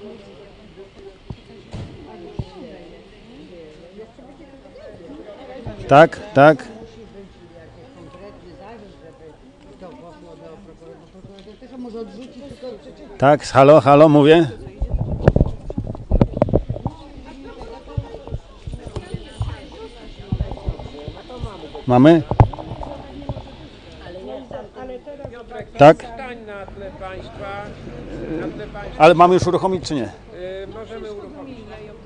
Tak, tak. Tak, halo, halo, mówię. Mamy? Tak? Na tle państwa, Ale mamy już uruchomić, czy nie? możemy uruchomić.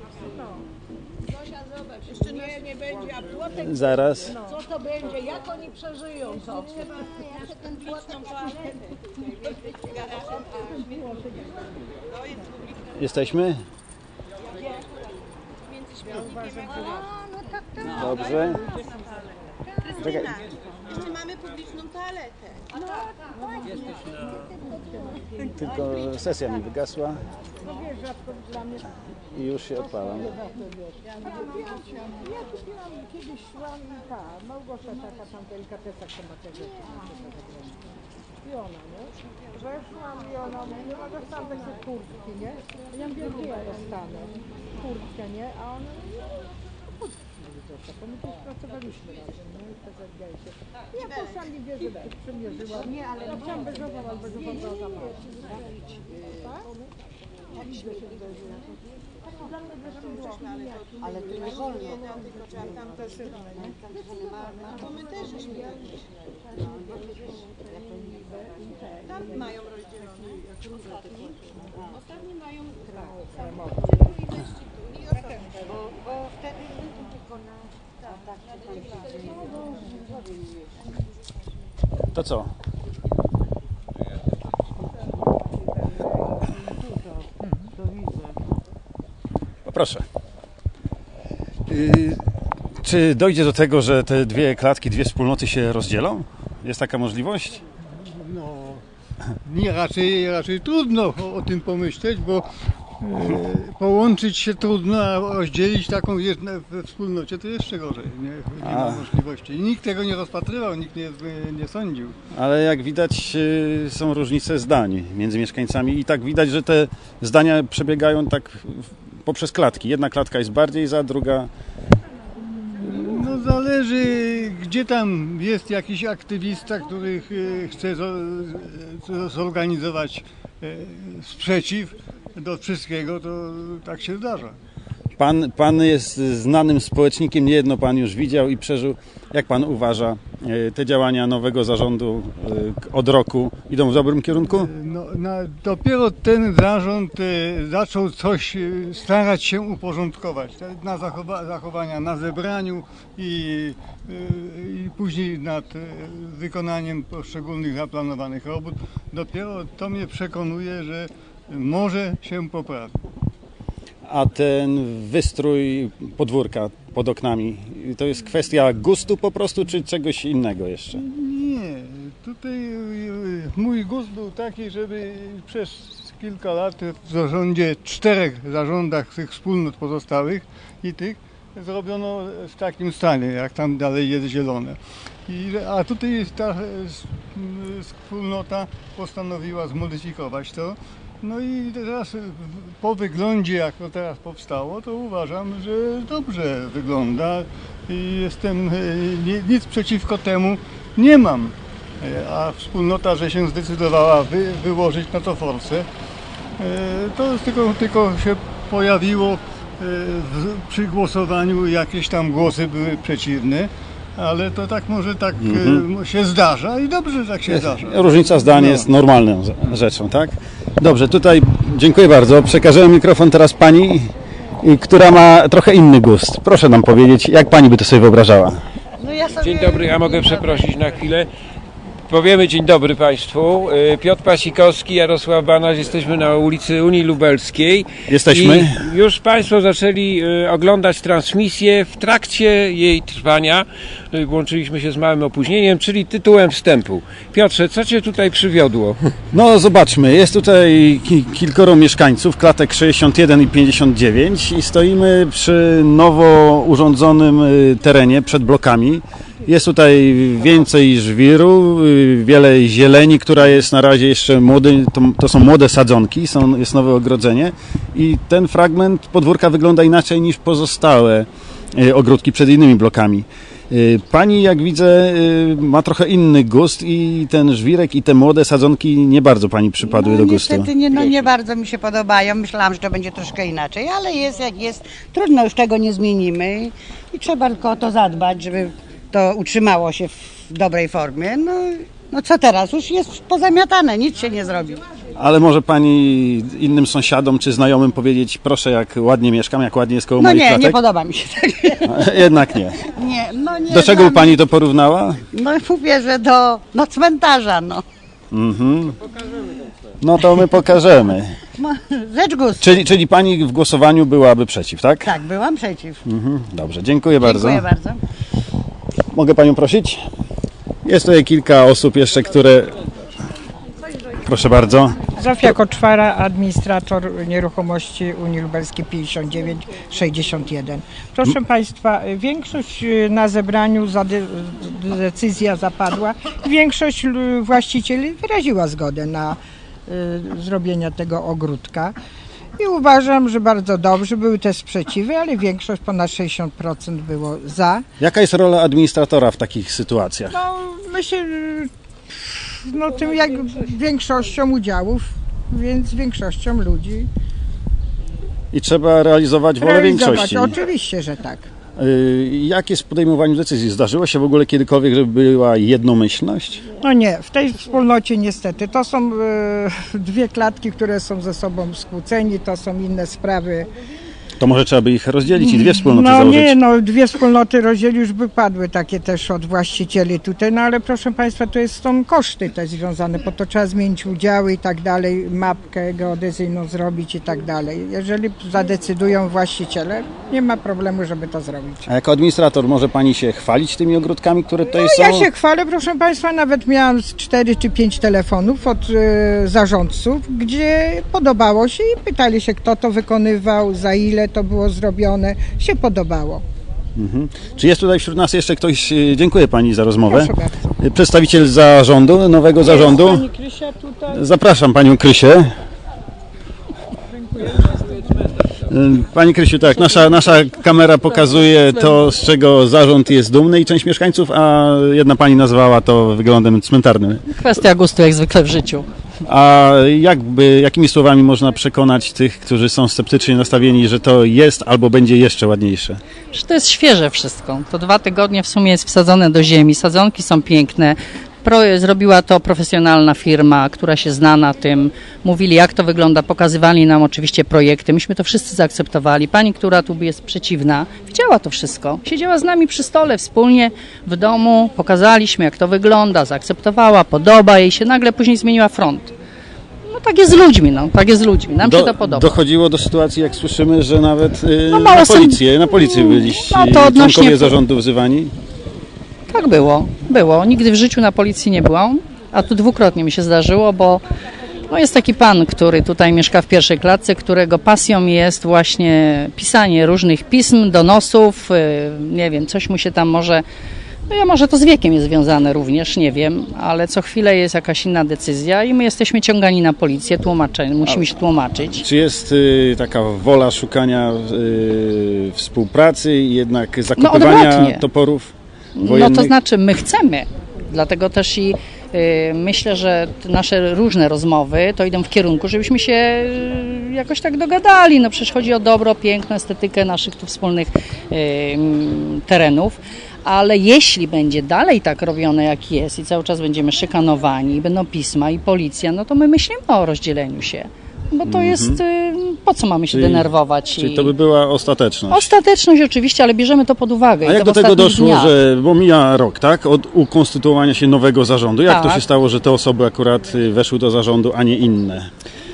Jeszcze nie będzie, a płotek, Zaraz. co to będzie, jak oni przeżyją to? Ten płotek Jesteśmy? Dobrze. Czekaj. Jeszcze mamy publiczną toaletę. Tylko sesja mi wygasła i już się odpalam. Ja kupiłam, kiedyś szłam i Małgorzata, taka tam delikatesa, co ma te rzeczy. I ona, nie? Weszłam i ona mówi, no dostałam takie kurtki, nie? Ja mówię, gdzie ja dostanę? Kurtkę, nie? A ona mówi, no bo my też pracowaliśmy razem, nie? I tak odbiajcie. Ja poszłam i wierzę, że przymierzyłam. Nie, ale ja chciałam beżową, ale beżową była za mało. Tak? Ja widzę się zdarzyła. Dla mnie też było. Ale to nie wolno. Tylko trzeba tam też to my też żeśmy tam mają rozdzielone. Ostatni mają bo wtedy tylko na To co? Proszę. Czy dojdzie do tego, że te dwie klatki, dwie wspólnoty się rozdzielą? Jest taka możliwość? No, nie, raczej trudno o tym pomyśleć, bo połączyć się trudno, a rozdzielić taką we wspólnocie to jeszcze gorzej. Nie ma możliwości. I nikt tego nie rozpatrywał, nikt nie sądził. Ale jak widać, są różnice zdań między mieszkańcami i tak widać, że te zdania przebiegają tak poprzez klatki. Jedna klatka jest bardziej za, druga... No zależy, gdzie tam jest jakiś aktywista, który chce zorganizować sprzeciw do wszystkiego, to tak się zdarza. Pan jest znanym społecznikiem, niejedno pan już widział i przeżył. Jak pan uważa, te działania nowego zarządu od roku idą w dobrym kierunku? No, dopiero ten zarząd zaczął coś starać się uporządkować. Na zachowania na zebraniu i później nad wykonaniem poszczególnych zaplanowanych robót. Dopiero to mnie przekonuje, że może się poprawi. A ten wystrój podwórka pod oknami, to jest kwestia gustu po prostu, czy czegoś innego jeszcze? Nie, tutaj mój gust był taki, żeby przez kilka lat w zarządzie, 4 zarządach tych wspólnot pozostałych i tych zrobiono w takim stanie, jak tam dalej jest zielone. A tutaj ta wspólnota postanowiła zmodyfikować to. No i teraz po wyglądzie, jak to teraz powstało, to uważam, że dobrze wygląda i nic przeciwko temu nie mam. A wspólnota, że się zdecydowała wyłożyć na to forsę, to tylko się pojawiło przy głosowaniu, jakieś tam głosy były przeciwne. Ale to tak może tak się zdarza i dobrze, że tak się zdarza. Różnica zdań jest normalną rzeczą, tak? Dobrze, tutaj dziękuję bardzo. Przekażę mikrofon teraz pani, która ma trochę inny gust. Proszę nam powiedzieć, jak pani by to sobie wyobrażała? No ja sobie... Dzień dobry, ja mogę przeprosić na chwilę. Powiemy dzień dobry Państwu. Piotr Pasikowski, Jarosław Banaś, jesteśmy na ulicy Unii Lubelskiej. Jesteśmy. I już Państwo zaczęli oglądać transmisję w trakcie jej trwania. Włączyliśmy się z małym opóźnieniem, czyli tytułem wstępu. Piotrze, co Cię tutaj przywiodło? No zobaczmy, jest tutaj kilkoro mieszkańców, klatek 61 i 59 i stoimy przy nowo urządzonym terenie przed blokami. Jest tutaj więcej żwiru, wiele zieleni, która jest na razie jeszcze młody, to są młode sadzonki, jest nowe ogrodzenie i ten fragment podwórka wygląda inaczej niż pozostałe ogródki przed innymi blokami. Pani, jak widzę, ma trochę inny gust i ten żwirek i te młode sadzonki nie bardzo pani przypadły do gustu. Niestety nie bardzo mi się podobają. Myślałam, że to będzie troszkę inaczej, ale jest jak jest. Trudno, już tego nie zmienimy i trzeba tylko o to zadbać, żeby to utrzymało się w dobrej formie. No co teraz? Już jest pozamiatane, nic się nie zrobi. Ale może pani innym sąsiadom czy znajomym powiedzieć, proszę, jak ładnie mieszkam, jak ładnie jest koło moich klatek? Nie podoba mi się tak. Jednak nie. Nie. Do czego by pani to porównała? No mówię, że do cmentarza, no. No to my pokażemy. Rzecz gustu. Czyli pani w głosowaniu byłaby przeciw, tak? Tak, byłam przeciw. Dobrze, dziękuję bardzo. Dziękuję bardzo. Mogę panią prosić? Jest tutaj kilka osób jeszcze, które... Proszę bardzo. Zofia Koczwara, administrator nieruchomości Unii Lubelskiej 5961. Proszę Państwa, większość na zebraniu decyzja zapadła. Większość właścicieli wyraziła zgodę na zrobienie tego ogródka. I uważam, że bardzo dobrze, były też sprzeciwy, ale większość, ponad 60% było za. Jaka jest rola administratora w takich sytuacjach? No myślę, tym jak większością udziałów, więc większością ludzi. I trzeba realizować wolę większości. Oczywiście, że tak. Jak jest w podejmowaniu decyzji? Zdarzyło się w ogóle kiedykolwiek, żeby była jednomyślność? No nie, w tej wspólnocie niestety. To są dwie klatki, które są ze sobą skłóceni, to są inne sprawy. To może trzeba by ich rozdzielić i dwie wspólnoty No założyć? nie, dwie wspólnoty rozdzieli już by padły takie też od właścicieli tutaj, no ale proszę Państwa, to są koszty też związane, bo to trzeba zmienić udziały i tak dalej, mapkę geodezyjną zrobić i tak dalej. Jeżeli zadecydują właściciele, nie ma problemu, żeby to zrobić. A jako administrator może pani się chwalić tymi ogródkami, które tutaj są? Ja się chwalę, proszę Państwa, nawet miałam 4 czy 5 telefonów od zarządców, gdzie podobało się i pytali się, kto to wykonywał, za ile to było zrobione, się podobało. Czy jest tutaj wśród nas jeszcze ktoś, dziękuję pani za rozmowę, Proszę bardzo. przedstawiciel zarządu, nowego zarządu? Pani Krysia tutaj. Zapraszam panią Krysię. Pani Krysiu, tak, nasza kamera pokazuje to, z czego zarząd jest dumny i część mieszkańców, a jedna pani nazwała to wyglądem cmentarnym. Kwestia gustu jak zwykle w życiu. A jakimi słowami można przekonać tych, którzy są sceptycznie nastawieni, że to jest albo będzie jeszcze ładniejsze? Że to jest świeże wszystko. To 2 tygodnie w sumie jest wsadzone do ziemi. Sadzonki są piękne. Zrobiła to profesjonalna firma, która się zna na tym. Mówili, jak to wygląda, pokazywali nam oczywiście projekty. Myśmy to wszyscy zaakceptowali. Pani, która tu jest przeciwna, widziała to wszystko. Siedziała z nami przy stole wspólnie w domu, pokazaliśmy, jak to wygląda, zaakceptowała, podoba jej się, nagle później zmieniła front. No tak jest z ludźmi, tak jest z ludźmi. Nam się to podoba. Dochodziło do sytuacji, jak słyszymy, że nawet na policję byliście członkowie zarządu wzywani? Tak było. Nigdy w życiu na policji nie byłam, a tu dwukrotnie mi się zdarzyło, bo jest taki pan, który tutaj mieszka w pierwszej klatce, którego pasją jest właśnie pisanie różnych pism, donosów, nie wiem, coś mu się tam może to z wiekiem jest związane również, nie wiem, ale co chwilę jest jakaś inna decyzja i my jesteśmy ciągani na policję, musimy się tłumaczyć. Czy jest taka wola szukania współpracy i jednak zakupywania toporów wojennych? To znaczy my chcemy, dlatego też i myślę, że nasze różne rozmowy to idą w kierunku, żebyśmy się jakoś tak dogadali. Przecież chodzi o dobro, piękno, estetykę naszych tu wspólnych terenów. Ale jeśli będzie dalej tak robione jak jest i cały czas będziemy szykanowani, i będą pisma i policja, to my myślimy o rozdzieleniu się. Bo to jest, po co mamy się denerwować? Czyli to by była ostateczność? Ostateczność oczywiście, ale bierzemy to pod uwagę. A jak do tego doszło, bo mija rok, tak? Od ukonstytuowania się nowego zarządu. Jak to się stało, że te osoby akurat weszły do zarządu, a nie inne?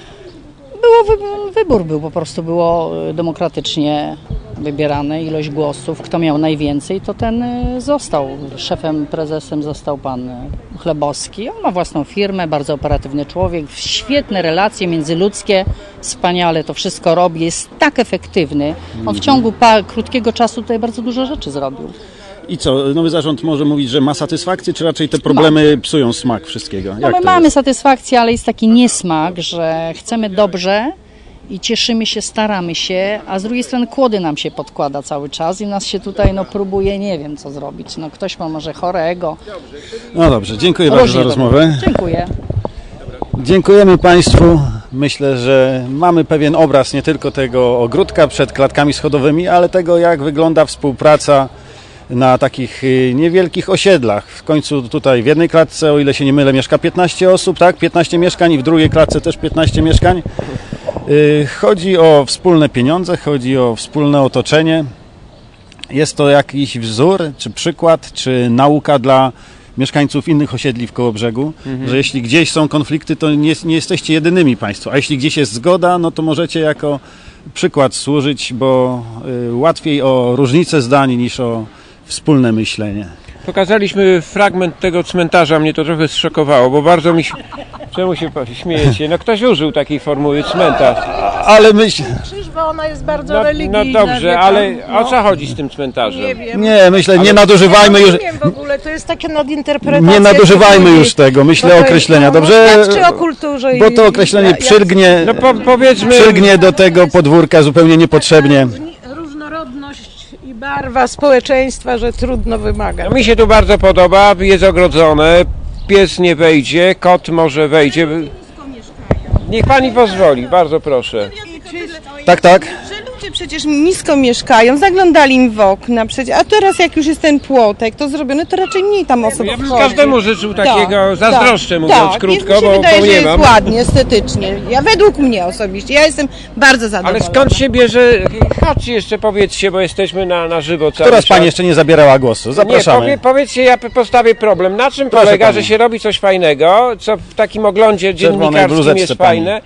Wybór był, po prostu było demokratycznie wybierane, ilość głosów, kto miał najwięcej, to ten został. Szefem, prezesem został pan Chlebowski. On ma własną firmę, bardzo operatywny człowiek, świetne relacje międzyludzkie, wspaniale to wszystko robi, jest tak efektywny. On w ciągu krótkiego czasu tutaj bardzo dużo rzeczy zrobił. I co, nowy zarząd może mówić, że ma satysfakcję, czy raczej te problemy psują smak wszystkiego? No my mamy satysfakcję, ale jest taki niesmak, że chcemy dobrze i cieszymy się, staramy się, a z drugiej strony kłody nam się podkłada cały czas i nas się tutaj próbuje, nie wiem co zrobić. No ktoś ma może chorego. No dobrze, dziękuję bardzo za rozmowę. Dziękuję. Dziękujemy Państwu. Myślę, że mamy pewien obraz nie tylko tego ogródka przed klatkami schodowymi, ale tego, jak wygląda współpraca na takich niewielkich osiedlach. W końcu tutaj w jednej klatce, o ile się nie mylę, mieszka 15 osób, tak? 15 mieszkań i w drugiej klatce też 15 mieszkań. Chodzi o wspólne pieniądze, chodzi o wspólne otoczenie. Jest to jakiś wzór, czy przykład, czy nauka dla mieszkańców innych osiedli w Kołobrzegu, że jeśli gdzieś są konflikty, to nie jesteście jedynymi Państwo, a jeśli gdzieś jest zgoda, no to możecie jako przykład służyć, bo łatwiej o różnice zdań niż o wspólne myślenie. Pokazaliśmy fragment tego cmentarza, mnie to trochę zszokowało, bo bardzo mi się... Czemu się śmiejecie? No ktoś użył takiej formuły cmentarz. Ale myśl... Krzyż, bo ona jest bardzo religijna. No dobrze, ale o co chodzi z tym cmentarzem? Nie wiem. Nie, myślę, nie nadużywajmy już... Nie wiem w ogóle, to jest takie nadinterpretacja. Nie nadużywajmy już tego, myślę, określenia, dobrze? Świadczy o kulturze. Bo to określenie przylgnie, Powiedzmy... przylgnie do tego podwórka zupełnie niepotrzebnie. Różnorodność i barwa społeczeństwa, że trudno wymaga. No mi się tu bardzo podoba, jest ogrodzone, pies nie wejdzie, kot może wejdzie. Niech pani pozwoli, bardzo proszę. Tak, tak. Że ludzie przecież nisko mieszkają, zaglądali im w okna przecież, a teraz jak już jest ten płotek, to zrobiony, to raczej mniej tam osób Ja bym wchodzi. każdemu życzył takiego, zazdroszczę mówiąc tak, krótko, mi się bo wydaje, że nie jest mam. ładnie, estetycznie. Według mnie osobiście, ja jestem bardzo zadowolona. Ale skąd się bierze, chodźcie jeszcze powiedzcie, bo jesteśmy na żywo cały Teraz czas. pani jeszcze nie zabierała głosu. Zapraszamy. Nie, powiedzcie, ja postawię problem. Na czym Proszę polega, pani. że się robi coś fajnego, co w takim oglądzie dziennikarskim bluzeczce jest pani. fajne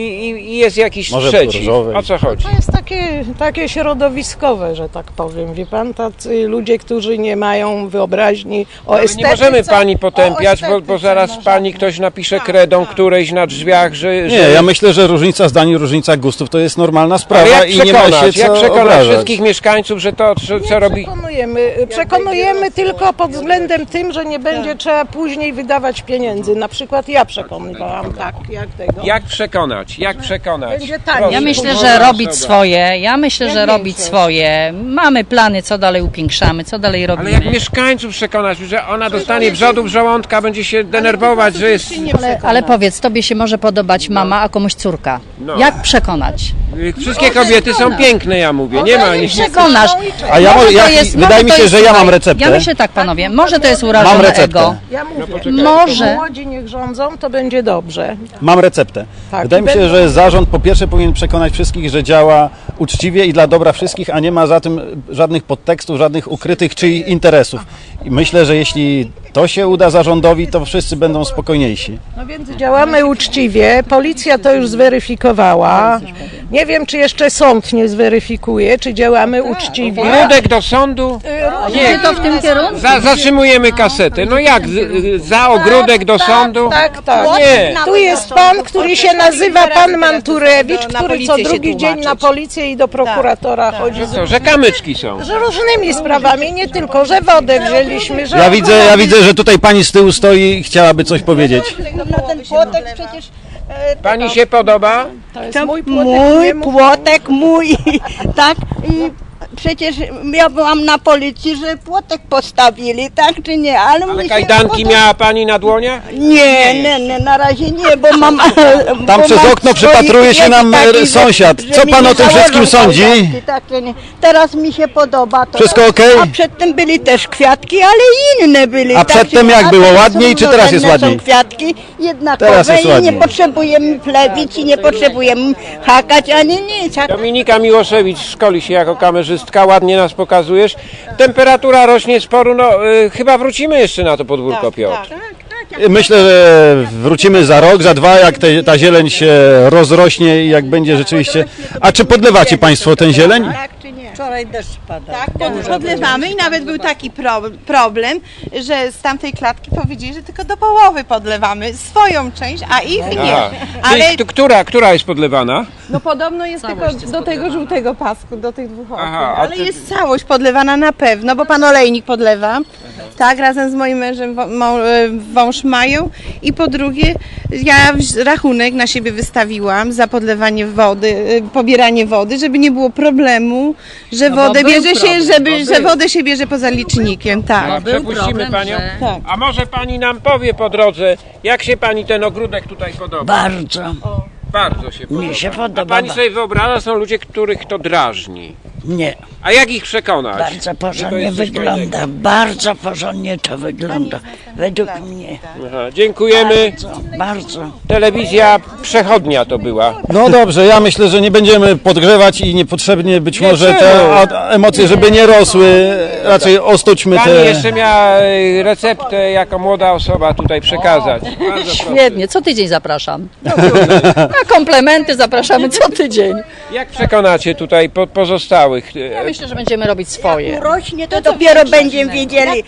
i jest jakiś Może sprzeciw. różowej. O co chodzi? To jest takie środowiskowe, że tak powiem. Wie pan, tacy ludzie, którzy nie mają wyobraźni o Ale estetyce. nie możemy pani potępiać, o bo zaraz estetyce pani można. ktoś napisze kredą którejś na drzwiach, że... Nie, ja myślę, że różnica zdań i różnica gustów to jest normalna Ale sprawa jak i nie ma się co jak przekonać obrażać. wszystkich mieszkańców, że to, co robi... Przekonujemy tylko pod względem tym, że nie będzie trzeba później wydawać pieniędzy. Na przykład ja przekonywałam tak, jak tego. Jak przekonać? Jak przekonać? Będzie taniej. Proszę. Ja myślę, Wolna że robić osoba. swoje. Ja myślę, że Jak robić większość. swoje. Mamy plany, co dalej upiększamy, co dalej Ale robimy. jak mieszkańców przekonać, że ona dostanie wrzodów żołądka, będzie się denerwować, że jest... Ale powiedz, tobie się może podobać mama, a komuś córka. No. Jak przekonać? Wszystkie kobiety są piękne, ja mówię. Nie ma... Nie, Przekonasz. A ja, Może ja to jest- wydaje może mi to się, jest, że ja mam słuchaj, receptę. Ja myślę tak, panowie, może to jest Mam urażone receptę. ego. Ja mówię, Może. młodzi niech rządzą, to będzie dobrze. Mam receptę. Tak, Wydaje mi się, będą- że zarząd po pierwsze powinien przekonać wszystkich, że działa uczciwie i dla dobra wszystkich, a nie ma za tym żadnych podtekstów, żadnych ukrytych czyich interesów. I myślę, że jeśli to się uda zarządowi, to wszyscy będą spokojniejsi. No więc działamy uczciwie, policja to już zweryfikowała. Nie wiem, czy jeszcze sąd nie zweryfikuje, czy działamy uczciwie. Ogródek do sądu? Nie, to w tym kierunku? Zatrzymujemy kasetę. No jak? Za ogródek do sądu? Tak, tak. Nie. Tu jest pan, który się nazywa pan Manturewicz, Na który policję co się drugi dzień tłumaczyć. na policję i do prokuratora chodzi. Co, że kamyczki są. Że różnymi sprawami, nie tylko, że wodę wzięliśmy, że... Ja widzę, że tutaj pani z tyłu stoi i chciałaby coś powiedzieć. Na ten płotek przecież... Pani się podoba? To jest mój Mój płotek, płotek, mój, tak? I przecież ja byłam na policji, że płotek postawili, tak czy nie? Ale Ale mi się kajdanki miała pani na dłoniach? Nie, na razie nie, bo mam... Tam bo przez mam okno swoich przypatruje się nam takich, sąsiad. że Co mi pan nie o tym wszystkim założą sądzi? kajdanki, tak czy nie. Teraz mi się podoba to. Wszystko okej? A przedtem byli też kwiatki, ale inne byli. A tak przedtem czy nie. jak A było, teraz ładniej, są czy teraz jest różne ładniej? Są kwiatki jednakowe Teraz jest i ładniej. nie potrzebujemy plewić i nie potrzebujemy hakać ani nic. A Dominika Miłoszewicz szkoli się jako kamerzystka, ładnie nas pokazujesz. Temperatura rośnie sporo, chyba wrócimy jeszcze na to podwórko, Piotr. Myślę, że wrócimy za rok, za dwa, jak ta zieleń się rozrośnie i jak będzie rzeczywiście... A czy podlewacie państwo tę zieleń? tak czy nie? Wczoraj deszcz pada. Tak, podlewamy i nawet był taki problem, że z tamtej klatki powiedzieli, że tylko do połowy podlewamy swoją część, a ich nie. Ale która jest podlewana? no podobno jest Całość tylko jest do tego podlewana. żółtego pasku, do tych dwóch okien. Aha, a Ale ty- jest całość podlewana na pewno, bo pan olejnik podlewa. Tak, razem z moim mężem wąż mają. I po drugie, ja rachunek na siebie wystawiłam za podlewanie wody, pobieranie wody, żeby nie było problemu, że No bo wodę był bierze się, problem, że wodę się bierze poza licznikiem, tak. Był Przepuścimy problem, panią. że- Tak. A może pani nam powie po drodze, jak się pani ten ogródek tutaj podoba? Bardzo. Bardzo się podoba. Mi się A podoba. pani sobie wyobraża, są ludzie, których to drażni. Nie, A jak ich przekonać? bardzo że to porządnie jest coś wygląda. fajnego? Bardzo porządnie to wygląda. Według mnie. Aha, dziękujemy. Bardzo. Telewizja przechodnia to była. No dobrze, ja myślę, że nie będziemy podgrzewać i niepotrzebnie być może te emocje, żeby nie rosły, raczej ostućmy Pani te... jeszcze miała receptę jako młoda osoba tutaj przekazać. Bardzo proszę. Świetnie, co tydzień zapraszam. Na komplementy zapraszamy co tydzień. Jak przekonacie tutaj pozostałych? Ja myślę, że będziemy robić swoje. Urośnie, to dopiero będziemy wiedzieli.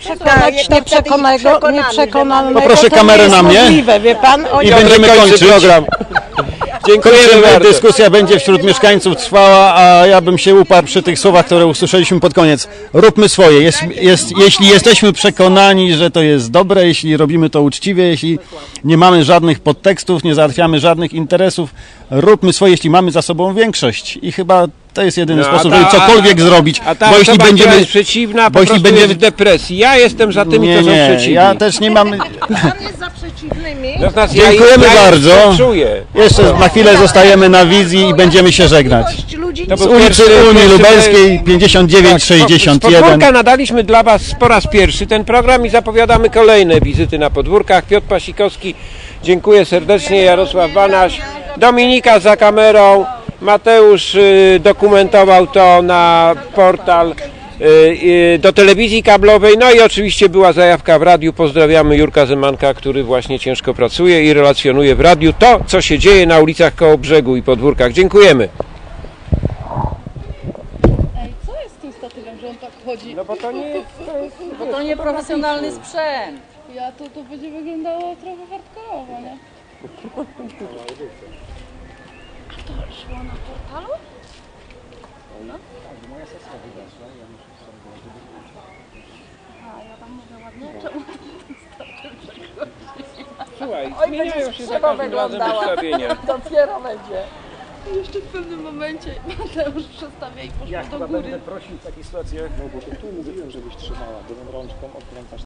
Nieprzekonanego. Poproszę kamerę na mnie Możliwe, wie pan? i będziemy kończyć program. Dziękujemy Kończymy, bardzo. dyskusja będzie wśród mieszkańców trwała, a ja bym się uparł przy tych słowach, które usłyszeliśmy pod koniec. Róbmy swoje. Jeśli jesteśmy przekonani, że to jest dobre, jeśli robimy to uczciwie, jeśli nie mamy żadnych podtekstów, nie załatwiamy żadnych interesów, róbmy swoje, jeśli mamy za sobą większość. I chyba to jest jedyny sposób, żeby cokolwiek zrobić. A ta osoba, która jest przeciwna, po prostu jest w depresji. Ja jestem za tymi, którzy są przeciwni. ja też nie mam... Pan jest za przeciwnymi. To znaczy, Dziękujemy bardzo. Czuję. Jeszcze na chwilę zostajemy na wizji i będziemy się żegnać. To Z był ulicy Unii Lubelskiej 5961. Z podwórka nadaliśmy dla Was po raz pierwszy ten program i zapowiadamy kolejne wizyty na podwórkach. Piotr Pasikowski, dziękuję serdecznie, Jarosław Banaś, Dominika za kamerą, Mateusz dokumentował to na portal do telewizji kablowej, no i oczywiście była zajawka w radiu. Pozdrawiamy Jurka Zemanka, który właśnie ciężko pracuje i relacjonuje w radiu to, co się dzieje na ulicach Kołobrzegu i podwórkach. Dziękujemy. Co jest z tym statywem, że on tak chodzi? No bo to nie jest... Bo to nie profesjonalny sprzęt. Ja to będzie wyglądało trochę hardkorowo, nie? A to szło na portalu? No? A, ja tam mówię ładnie. Czemu Słuchaj, zmieniają się za każdym razem ustawienia. Dopiero będzie. jeszcze w pewnym momencie Mateusz przestawia i poszło do góry. prosił w takiej sytuacji, no bo to tu mówiłem, żebyś trzymała, bo rączką odkręcasz